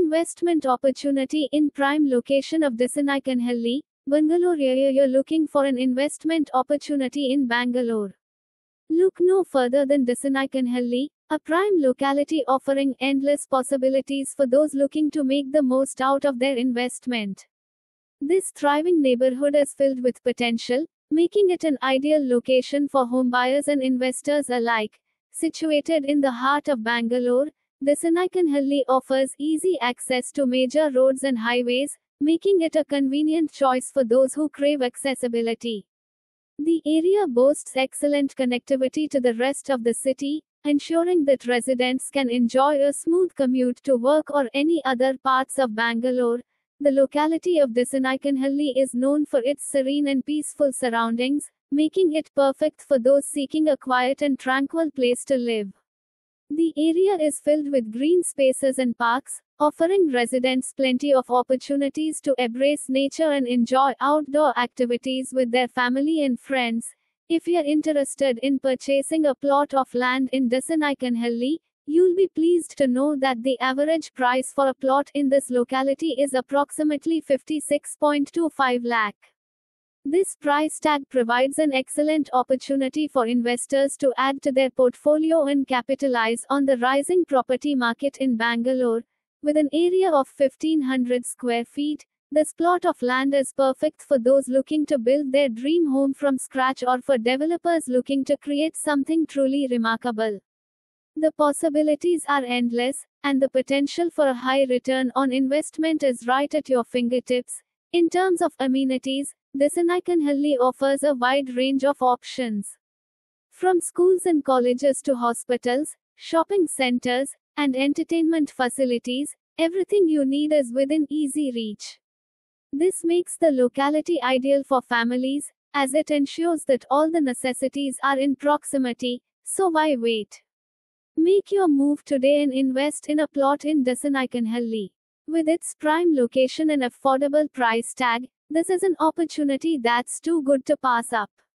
Investment opportunity in prime location of Disanakanhalli, Bangalore area. You're looking for an investment opportunity in Bangalore. Look no further than Disanakanhalli, a prime locality offering endless possibilities for those looking to make the most out of their investment. This thriving neighborhood is filled with potential, making it an ideal location for homebuyers and investors alike. Situated in the heart of Bangalore, Disanakanhalli offers easy access to major roads and highways, making it a convenient choice for those who crave accessibility. The area boasts excellent connectivity to the rest of the city, ensuring that residents can enjoy a smooth commute to work or any other parts of Bangalore. The locality of Disanakanhalli is known for its serene and peaceful surroundings, making it perfect for those seeking a quiet and tranquil place to live. The area is filled with green spaces and parks, offering residents plenty of opportunities to embrace nature and enjoy outdoor activities with their family and friends. If you're interested in purchasing a plot of land in Disanakanhalli, you'll be pleased to know that the average price for a plot in this locality is approximately 56.25 lakh. This price tag provides an excellent opportunity for investors to add to their portfolio and capitalize on the rising property market in Bangalore. With an area of 1500 square feet, this plot of land is perfect for those looking to build their dream home from scratch or for developers looking to create something truly remarkable. The possibilities are endless, and the potential for a high return on investment is right at your fingertips. In terms of amenities, Disanakanhalli offers a wide range of options. From schools and colleges to hospitals, shopping centers, and entertainment facilities, everything you need is within easy reach. This makes the locality ideal for families, as it ensures that all the necessities are in proximity, so why wait? Make your move today and invest in a plot in Disanakanhalli. With its prime location and affordable price tag, this is an opportunity that's too good to pass up.